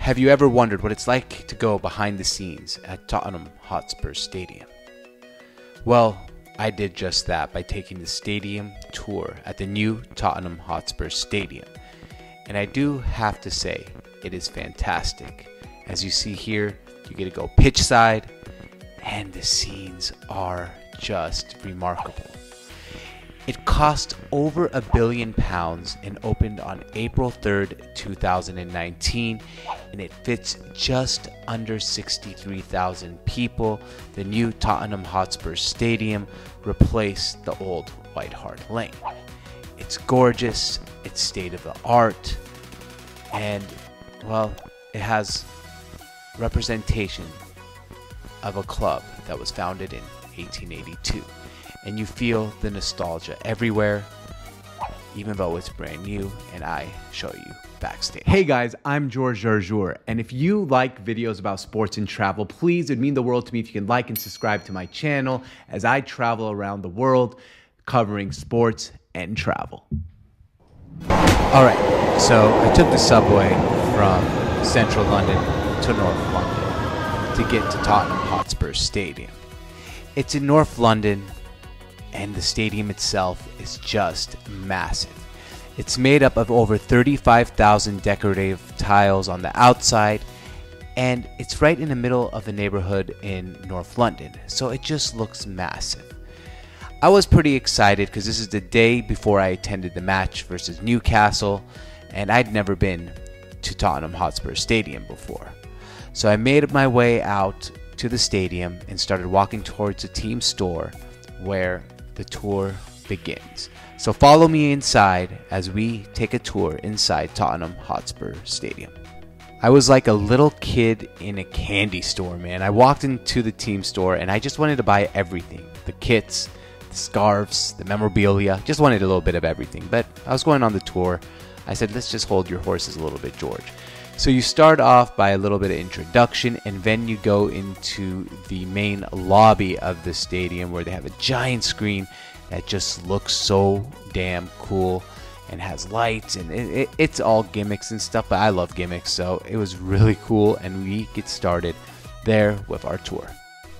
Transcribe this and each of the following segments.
Have you ever wondered what it's like to go behind the scenes at Tottenham Hotspur Stadium? Well, I did just that by taking the stadium tour at the new Tottenham Hotspur Stadium. And I do have to say, it is fantastic. As you see here, you get to go pitch side, and the scenes are just remarkable. It cost over £1 billion and opened on April 3rd, 2019, and it fits just under 63,000 people. The new Tottenham Hotspur Stadium replaced the old White Hart Lane. It's gorgeous, it's state of the art, and well, it has representation of a club that was founded in 1882. And you feel the nostalgia everywhere, even though it's brand new, and I show you backstage. Hey guys, I'm George Jarjour, and if you like videos about sports and travel, please, it'd mean the world to me if you can like and subscribe to my channel as I travel around the world covering sports and travel. Alright, so I took the subway from central London to North London to get to Tottenham Hotspur Stadium. It's in North London, and the stadium itself is just massive. It's made up of over 35,000 decorative tiles on the outside, and it's right in the middle of the neighborhood in North London, so it just looks massive. I was pretty excited because this is the day before I attended the match versus Newcastle, and I'd never been to Tottenham Hotspur Stadium before. So I made my way out to the stadium and started walking towards the team store where the tour begins. So follow me inside as we take a tour inside Tottenham Hotspur Stadium. I was like a little kid in a candy store, man. I walked into the team store and I just wanted to buy everything. The kits, the scarves, the memorabilia, just wanted a little bit of everything. But I was going on the tour. I said, let's just hold your horses a little bit, George. So you start off by a little bit of introduction, and then you go into the main lobby of the stadium where they have a giant screen that just looks so damn cool and has lights, and it's all gimmicks and stuff, but I love gimmicks, so it was really cool, and we get started there with our tour.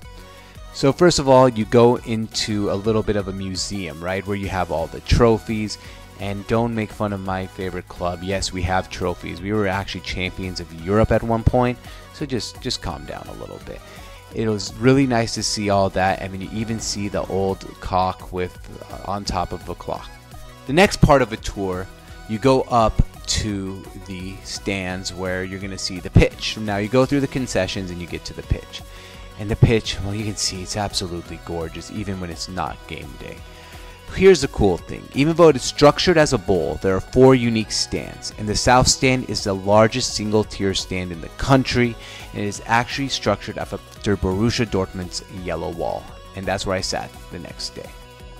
So first of all, you go into a little bit of a museum, right, where you have all the trophies. And don't make fun of my favorite club. Yes, we have trophies. We were actually champions of Europe at one point. So just calm down a little bit. It was really nice to see all that. I mean, you even see the old cock with on top of the clock. The next part of a tour, you go up to the stands where you're going to see the pitch. Now you go through the concessions and you get to the pitch. And the pitch, well, you can see it's absolutely gorgeous, even when it's not game day. Here's the cool thing, even though it is structured as a bowl, there are 4 unique stands, and the south stand is the largest single tier stand in the country, and it is actually structured after Borussia Dortmund's yellow wall, and that's where I sat the next day.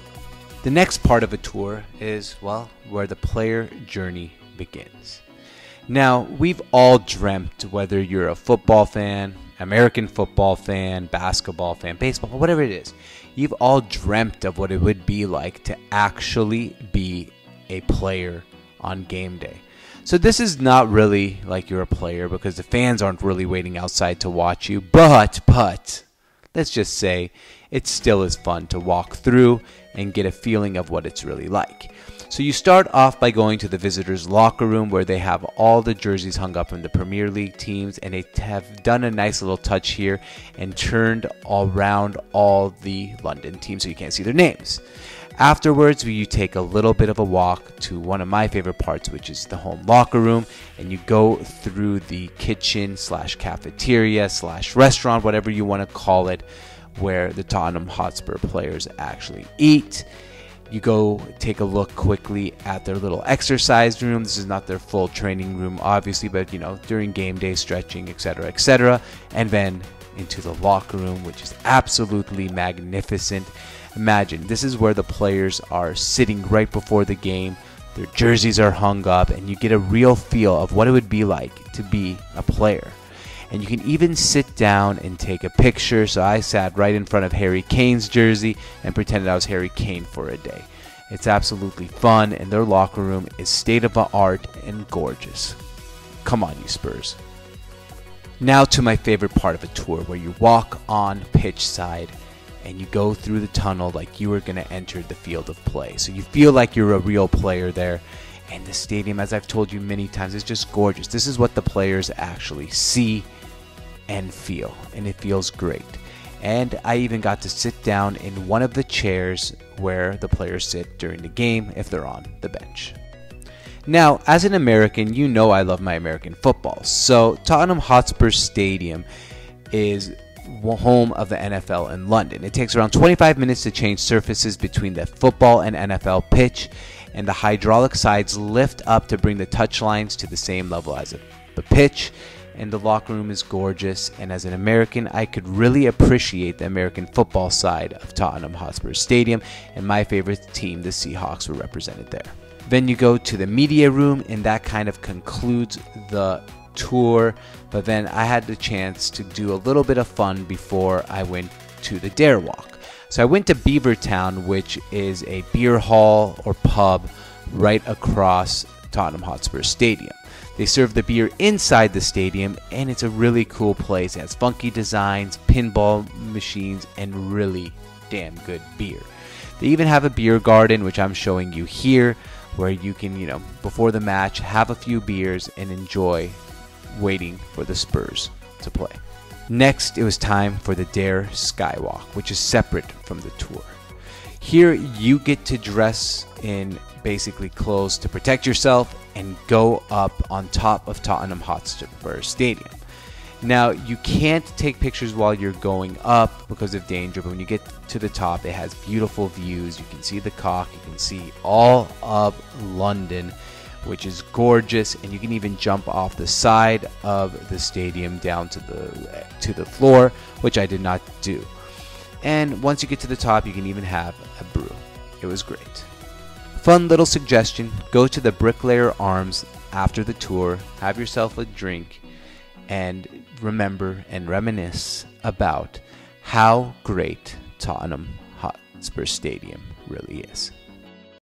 The next part of a tour is, well, where the player journey begins. Now, we've all dreamt, whether you're a football fan, American football fan, basketball fan, baseball, whatever it is, you've all dreamt of what it would be like to actually be a player on game day. So this is not really like you're a player because the fans aren't really waiting outside to watch you, but let's just say it still is fun to walk through and get a feeling of what it's really like. So you start off by going to the visitors' locker room where they have all the jerseys hung up from the Premier League teams, and they have done a nice little touch here and turned around all the London teams so you can't see their names. Afterwards, you take a little bit of a walk to one of my favorite parts, which is the home locker room, and you go through the kitchen / cafeteria / restaurant, whatever you want to call it, where the Tottenham Hotspur players actually eat. You go take a look quickly at their little exercise room. This is not their full training room, obviously, but you know, during game day, stretching, etc., etc. And then into the locker room, which is absolutely magnificent. Imagine, this is where the players are sitting right before the game. Their jerseys are hung up, and you get a real feel of what it would be like to be a player. And you can even sit down and take a picture. So I sat right in front of Harry Kane's jersey and pretended I was Harry Kane for a day. It's absolutely fun, and their locker room is state of the art and gorgeous. Come on, you Spurs. Now to my favorite part of a tour, where you walk on pitch side and you go through the tunnel like you are going to enter the field of play. So you feel like you're a real player there. And the stadium, as I've told you many times, is just gorgeous. This is what the players actually see and feel, and it feels great. And I even got to sit down in one of the chairs where the players sit during the game if they're on the bench. Now, as an American, you know I love my American football. So Tottenham Hotspur Stadium is home of the NFL in London. It takes around 25 minutes to change surfaces between the football and NFL pitch, and the hydraulic sides lift up to bring the touch lines to the same level as the pitch. And the locker room is gorgeous, and as an American, I could really appreciate the American football side of Tottenham Hotspur Stadium, and my favorite team, the Seahawks, were represented there. Then you go to the media room, and that kind of concludes the tour. But then I had the chance to do a little bit of fun before I went to the Dare Walk. So I went to Beavertown, which is a beer hall or pub right across Tottenham Hotspur Stadium. They serve the beer inside the stadium, and it's a really cool place. It has funky designs, pinball machines, and really damn good beer. They even have a beer garden, which I'm showing you here, where you can, before the match, have a few beers and enjoy waiting for the Spurs to play. Next, it was time for the Dare Skywalk, which is separate from the tour. Here, you get to dress in basically clothes to protect yourself and go up on top of Tottenham Hotspur Stadium. Now, you can't take pictures while you're going up because of danger, but when you get to the top, it has beautiful views. You can see the Cock, you can see all of London, which is gorgeous, and you can even jump off the side of the stadium down to the floor, which I did not do. And once you get to the top, you can even have a brew. It was great. Fun little suggestion, go to the Bricklayer Arms after the tour, have yourself a drink, and remember and reminisce about how great Tottenham Hotspur Stadium really is.